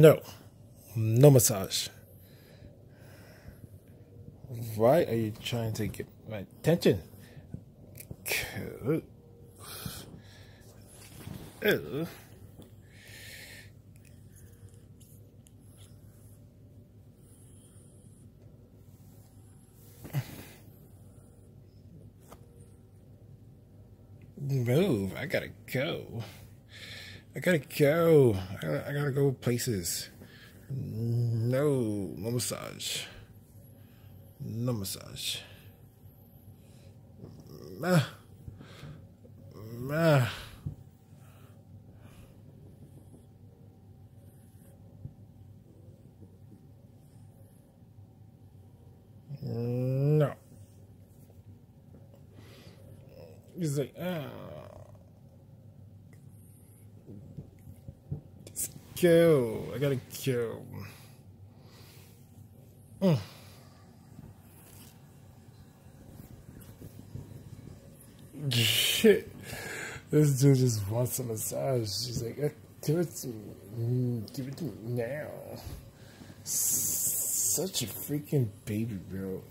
No. No massage. Why are you trying to get my attention? Ew. Move. I gotta go. I gotta go. I gotta go places. No massage. No massage. Ah. Ah. No. He's like, just go. I gotta go. Shit. This dude just wants a massage. She's like, give it to me. Give it to me now. Such a freaking baby, bro.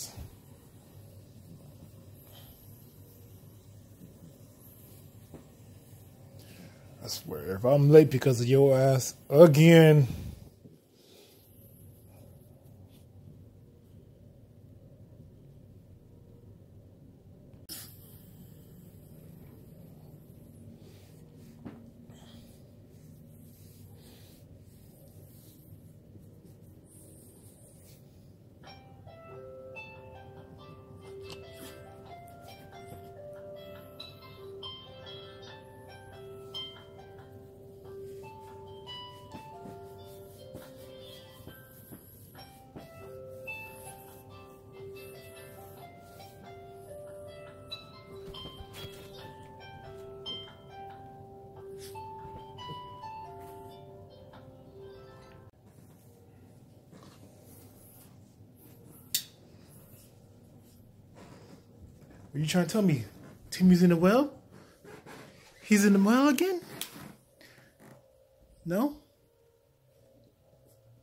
I swear, if I'm late because of your ass again. Are you trying to tell me Timmy's in the well? He's in the well again? No?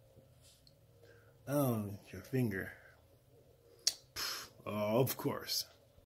Oh, your finger. Oh, of course.